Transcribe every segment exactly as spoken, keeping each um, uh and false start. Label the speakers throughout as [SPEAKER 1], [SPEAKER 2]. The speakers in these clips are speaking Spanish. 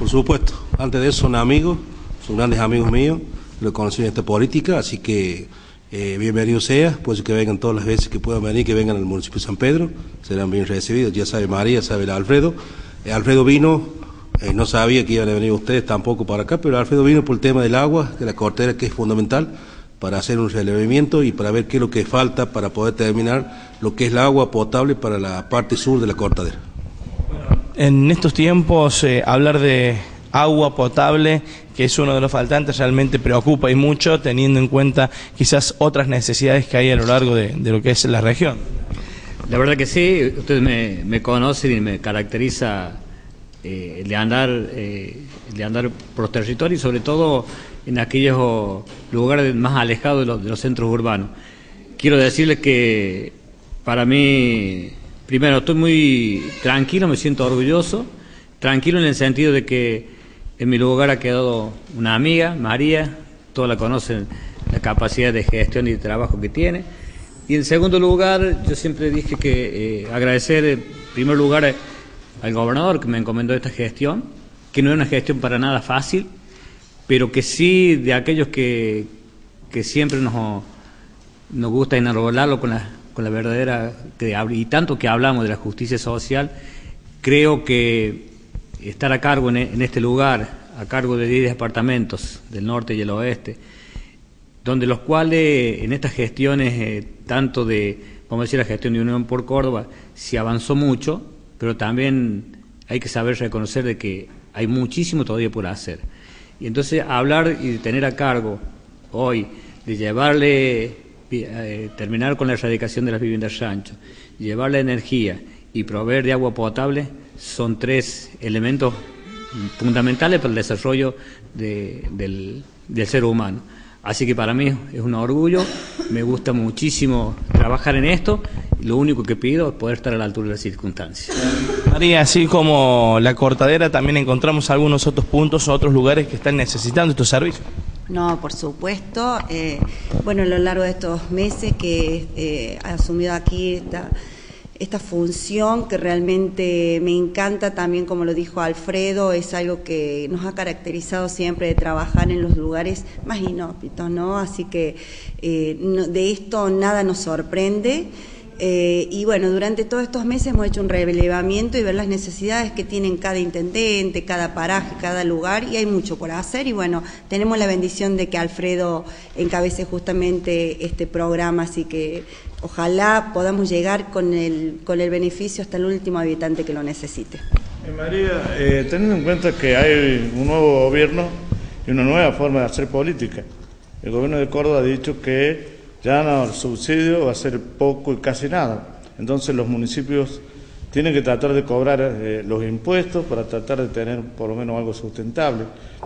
[SPEAKER 1] por supuesto. Antes de eso son amigos, son grandes amigos míos, lo conocí en esta política, así que eh, bienvenido sea, pues que vengan todas las veces que puedan venir, que vengan al municipio de San Pedro, serán bien recibidos, ya sabe María, sabe el Alfredo. Eh, Alfredo vino, eh, no sabía que iban a venir ustedes tampoco para acá, pero Alfredo vino por el tema del agua, de la cortera, que es fundamental, para hacer un relevamiento y para ver qué es lo que falta para poder terminar lo que es el agua potable para la parte sur de la cortadera.
[SPEAKER 2] En estos tiempos, eh, hablar de agua potable, que es uno de los faltantes, realmente preocupa y mucho, teniendo en cuenta quizás otras necesidades que hay a lo largo de, de lo que es la región.
[SPEAKER 3] La verdad que sí, ustedes me, me conocen y me caracteriza eh, el de andar, eh, el de andar por los territorios y sobre todo en aquellos lugares más alejados de los, de los centros urbanos. Quiero decirles que para mí, primero, estoy muy tranquilo, me siento orgulloso, tranquilo en el sentido de que en mi lugar ha quedado una amiga, María, todos la conocen, la capacidad de gestión y de trabajo que tiene. Y en segundo lugar, yo siempre dije que eh, agradecer en primer lugar al gobernador que me encomendó esta gestión, que no es una gestión para nada fácil, pero que sí de aquellos que, que siempre nos, nos gusta enarbolarlo con la, con la verdadera, que, y tanto que hablamos de la justicia social, creo que estar a cargo en, en este lugar, a cargo de diez departamentos del norte y el oeste, donde los cuales en estas gestiones, eh, tanto de, vamos a decir, la gestión de Unión por Córdoba, se avanzó mucho, pero también hay que saber reconocer de que hay muchísimo todavía por hacer. Y entonces hablar y tener a cargo hoy de llevarle, eh, terminar con la erradicación de las viviendas rancho, llevarle energía y proveer de agua potable, son tres elementos fundamentales para el desarrollo de, del, del ser humano. Así que para mí es un orgullo, me gusta muchísimo trabajar en esto, y lo único que pido es poder estar a la altura de las circunstancias.
[SPEAKER 2] María, así como la cortadera, también encontramos algunos otros puntos o otros lugares que están necesitando estos servicios.
[SPEAKER 4] No, por supuesto. Eh, bueno, a lo largo de estos meses que eh, he asumido aquí esta, esta función, que realmente me encanta también, como lo dijo Alfredo, es algo que nos ha caracterizado siempre de trabajar en los lugares más inhóspitos, ¿no? Así que eh, no, de esto nada nos sorprende. Eh, y bueno, durante todos estos meses hemos hecho un relevamiento y ver las necesidades que tienen cada intendente, cada paraje, cada lugar, y hay mucho por hacer. Y bueno, tenemos la bendición de que Alfredo encabece justamente este programa, así que ojalá podamos llegar con el, con el beneficio hasta el último habitante que lo necesite.
[SPEAKER 5] Eh, María, eh, teniendo en cuenta que hay un nuevo gobierno y una nueva forma de hacer política, el gobierno de Córdoba ha dicho que ya no, el subsidio va a ser poco y casi nada. Entonces los municipios tienen que tratar de cobrar eh, los impuestos para tratar de tener por lo menos algo sustentable.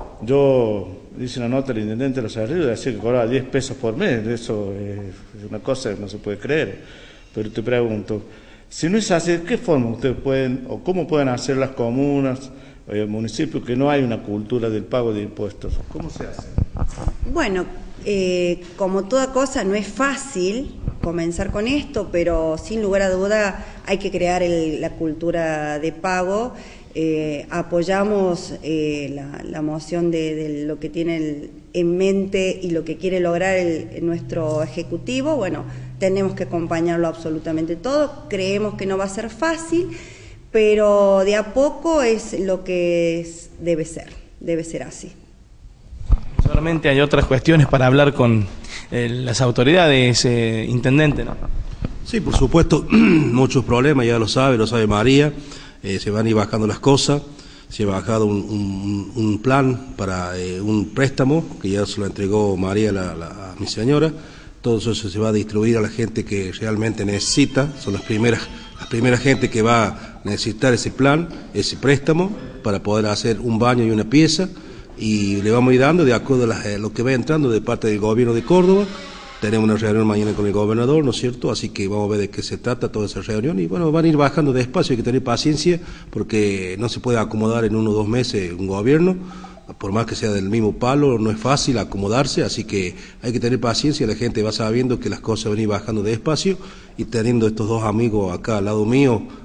[SPEAKER 5] Yo hice una nota al intendente de los Cerrillos, decía que cobraba diez pesos por mes, eso es una cosa que no se puede creer. Pero te pregunto, si no es así, ¿de qué forma ustedes pueden, o cómo pueden hacer las comunas, eh, municipios, que no hay una cultura del pago de impuestos? ¿Cómo se hace?
[SPEAKER 4] Bueno, Eh, como toda cosa, no es fácil comenzar con esto, pero sin lugar a duda hay que crear el, la cultura de pago. Eh, apoyamos eh, la, la moción de, de lo que tiene el, en mente y lo que quiere lograr el, el nuestro Ejecutivo. Bueno, tenemos que acompañarlo absolutamente todo. Creemos que no va a ser fácil, pero de a poco es lo que es, debe ser, debe ser así.
[SPEAKER 2] Solamente hay otras cuestiones para hablar con eh, las autoridades, eh, intendente, ¿no?
[SPEAKER 1] Sí, por supuesto, muchos problemas, ya lo sabe, lo sabe María, eh, se van a ir bajando las cosas, se ha bajado un, un, un plan para eh, un préstamo, que ya se lo entregó María la, la, a mi señora, todo eso se va a distribuir a la gente que realmente necesita, son las primeras, las primeras gente que va a necesitar ese plan, ese préstamo, para poder hacer un baño y una pieza, y le vamos a ir dando de acuerdo a, las, a lo que va entrando de parte del gobierno de Córdoba. Tenemos una reunión mañana con el gobernador, ¿no es cierto? Así que vamos a ver de qué se trata toda esa reunión y bueno, van a ir bajando despacio, hay que tener paciencia porque no se puede acomodar en uno o dos meses un gobierno, por más que sea del mismo palo, no es fácil acomodarse, así que hay que tener paciencia, la gente va sabiendo que las cosas van a ir bajando despacio y teniendo estos dos amigos acá al lado mío,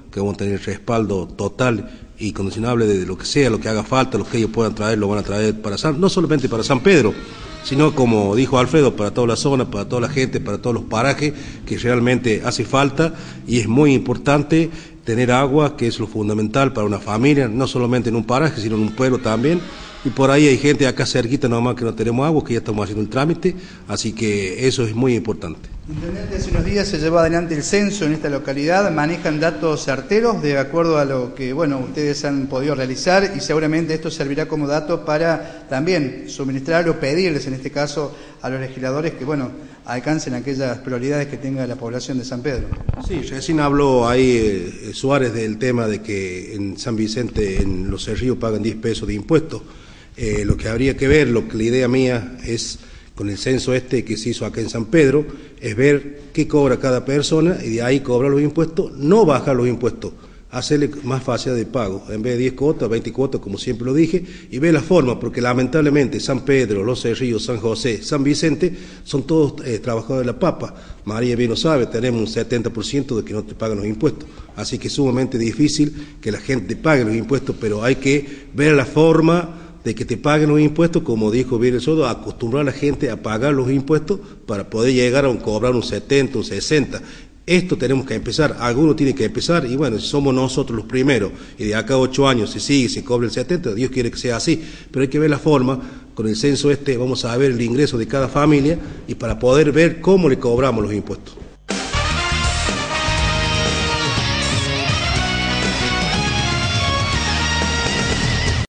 [SPEAKER 1] que vamos a tener respaldo total y condicionable de lo que sea, lo que haga falta, lo que ellos puedan traer, lo van a traer para San, no solamente para San Pedro, sino como dijo Alfredo, para toda la zona, para toda la gente, para todos los parajes que realmente hace falta, y es muy importante tener agua, que es lo fundamental para una familia, no solamente en un paraje, sino en un pueblo también. Y por ahí hay gente acá cerquita nomás que no tenemos agua, que ya estamos haciendo el trámite, así que eso es muy importante.
[SPEAKER 6] Intendente, hace unos días se llevó adelante el censo en esta localidad, manejan datos certeros de acuerdo a lo que, bueno, ustedes han podido realizar, y seguramente esto servirá como dato para también suministrar o pedirles, en este caso, a los legisladores que, bueno, alcancen aquellas prioridades que tenga la población de San Pedro. Sí,
[SPEAKER 1] recién habló ahí eh, Suárez del tema de que en San Vicente, en los Cerrillos, pagan diez pesos de impuestos. Eh, lo que habría que ver, lo que la idea mía es, con el censo este que se hizo acá en San Pedro, es ver qué cobra cada persona y de ahí cobrar los impuestos, no bajar los impuestos, hacerle más fácil de pago, en vez de diez cuotas, veinte cuotas, como siempre lo dije, y ver la forma, porque lamentablemente San Pedro, Los Cerrillos, San José, San Vicente, son todos eh, trabajadores de la papa. María bien lo sabe, tenemos un setenta por ciento de que no te pagan los impuestos, así que es sumamente difícil que la gente pague los impuestos, pero hay que ver la forma de que te paguen los impuestos, como dijo bien el Soto, acostumbrar a la gente a pagar los impuestos para poder llegar a un, cobrar un setenta, un sesenta. Esto tenemos que empezar, algunos tienen que empezar, y bueno, somos nosotros los primeros, y de acá a ocho años, si sigue, si cobra el setenta, Dios quiere que sea así, pero hay que ver la forma. Con el censo este vamos a ver el ingreso de cada familia, y para poder ver cómo le cobramos los impuestos.